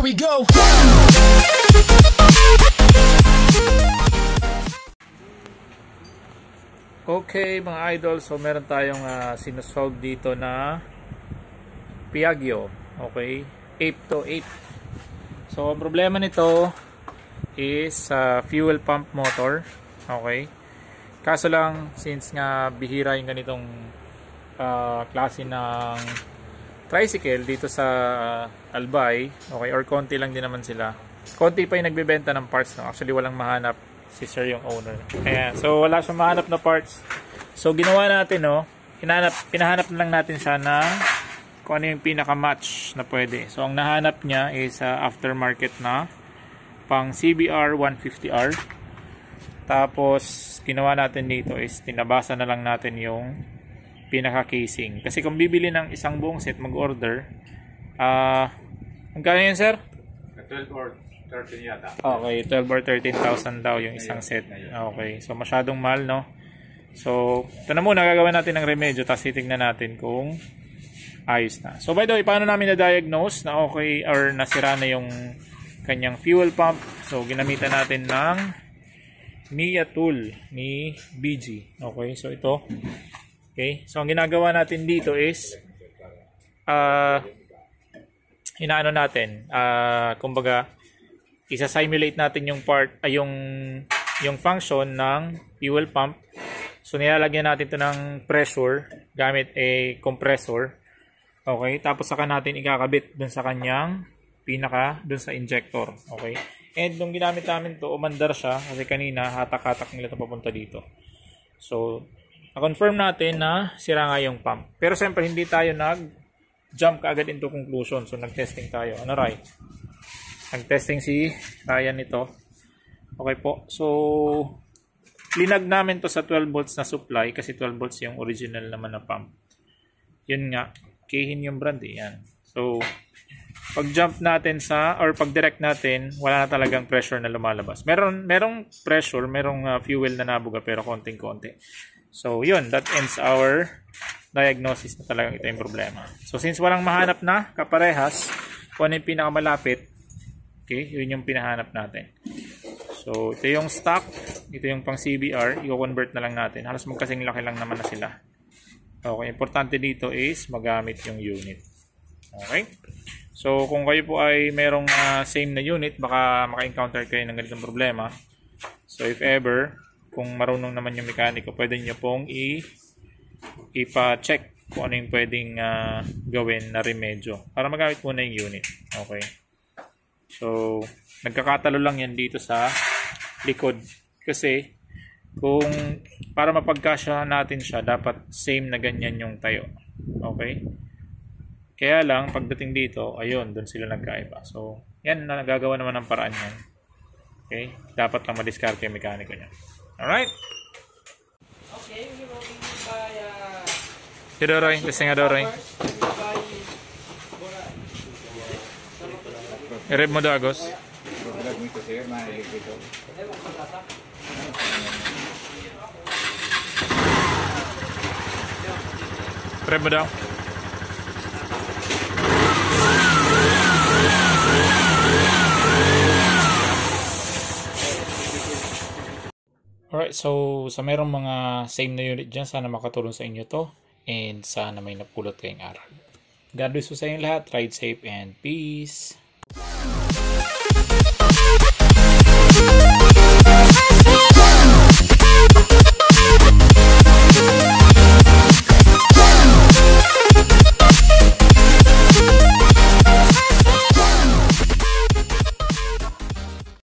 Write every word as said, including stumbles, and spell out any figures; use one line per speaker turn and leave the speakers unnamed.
here we go.
Okay mga idol, so meron tayong uh, sinusolve dito na Piaggio, okay, eight to eight. So ang problema nito is uh, fuel pump motor, okay. Kaso lang, since nga bihira yung ganitong uh, klase ng tricycle dito sa uh, Albay, okay, or konti lang din naman sila. Konti pa yung nagbebenta ng parts, no? Actually walang mahanap, si sir yung owner. Ayan, so wala siyang mahanap na parts. So ginawa natin, no, hinanap, pinahanap na lang natin siya ng kung ano yung pinaka match na pwede. So ang nahanap niya is uh, aftermarket na pang C B R one fifty R. Tapos ginawa natin dito is tinabasa na lang natin yung pinaka casing. Kasi kung bibili ng isang buong set, mag-order, ah, uh, magkano yun, sir?
twelve or thirteen yata.
Okay, twelve or thirteen thousand daw yung isang set. Okay, so masyadong mahal, no? So, ito na muna, gagawin natin ng remedyo, tapos titignan natin kung ayos na. So, by the way, paano namin na-diagnose na okay or nasira na yung kanyang fuel pump? So, ginamitan natin ng Mia tool ni B G. Okay, so ito. Okay, so ang ginagawa natin dito is uh, inaano natin, uh, kumbaga isa-simulate natin yung part, ay uh, yung yung function ng fuel pump. So nilalagyan natin ito ng pressure gamit a compressor. Okay, tapos saka natin ikakabit dun sa kanyang pinaka dun sa injector. Okay, and nung ginamit namin to, umandar siya kasi kanina hatak-hatak nila ito papunta dito. So na-confirm natin na sira nga yung pump. Pero siyempre hindi tayo nag-jump kaagad into conclusion. So nag-testing tayo. Ano, Ray? Nag-testing si Ryan nito. Okay po. So linag namin to sa twelve volts na supply kasi twelve volts yung original naman na pump. Yun nga. Kihin yung brand eh. Yan. So pag-jump natin sa or pag-direct natin, wala na talagang pressure na lumalabas. Meron merong pressure, merong uh, fuel na nabuga pero konting-konti. So, yun. That ends our diagnosis na talagang ito yung problema. So, since walang mahanap na kaparehas, kung ano yung pinakamalapit, okay, yun yung pinahanap natin. So, ito yung stock. Ito yung pang C B R. I-convert na lang natin. Halos magkasing laki lang naman na sila. Okay, importante dito is magamit yung unit. Okay? So, kung kayo po ay merong uh, same na unit, baka maka-encounter kayo ng ganitong problema. So, if ever, kung marunong naman yung mekaniko, pwede nyo pong i ipa-check kung ano yung pwedeng uh, gawin na remedyo para magamit muna yung unit. Okay. So, nagkakatalo lang yan dito sa likod. Kasi, kung para mapagkasya natin siya, dapat same na ganyan yung tayo. Okay. Kaya lang, pagdating dito, ayun, doon sila nagkaiba. So, yan na nagagawa naman ng paraan yan. Okay. Dapat lang madiskarte yung mekaniko niya. Alright.
Okay, we will buy uh
Dito, Roy. Testing nga daw, Roy. I-rev mo daw, Agos. Rev mo daw. Alright, so sa merong mga same na unit dyan, sana makatulong sa inyo to and sana may napulot kayong aral. God bless po sa inyo lahat. Ride safe and peace.